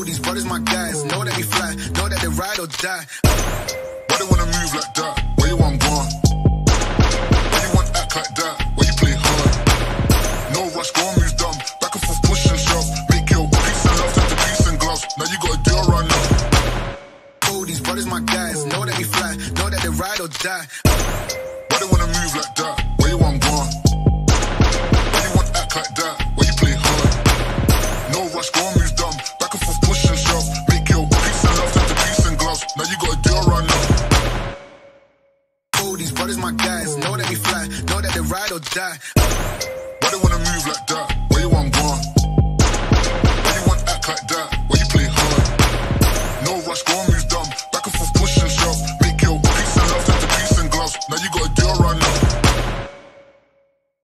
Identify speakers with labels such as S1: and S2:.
S1: these brothers my guys. Know that we fly, know that they ride or die.
S2: Why they wanna move like that? Where you want gone? Why you want act like that? Why you play hard? No rush, go and move dumb. Back and forth, push and shove. Make your peace and love turn to peace and gloves. Now you gotta deal right now.
S1: Oh, these brothers my guys. Know that we fly, know that they ride or die.
S2: Why they wanna move like that? Where you want gone? Why you want act like that? Why you play hard? No rush, go and move